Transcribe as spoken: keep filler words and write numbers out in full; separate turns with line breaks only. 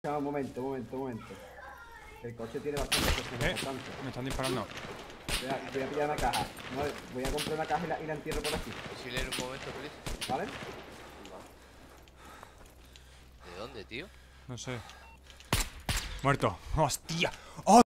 Un momento, un momento, un momento. El coche tiene bastante cosas
eh,
importantes.
me están disparando.
Voy a, voy a pillar una caja. No, voy a comprar una caja y la, y la entierro por aquí.
Si leer un momento, please.
¿Vale?
¿De dónde, tío?
No sé. Muerto. ¡Hostia! ¡Oh!